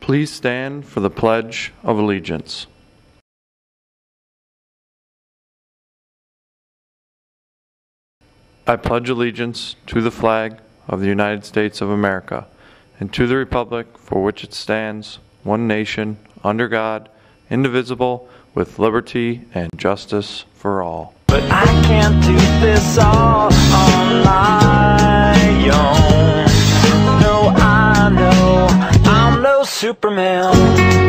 Please stand for the Pledge of Allegiance. I pledge allegiance to the flag of the United States of America and to the republic for which it stands, one nation, under God, indivisible, with liberty and justice for all. But I can't do this all on my own. No, I know I'm no Superman.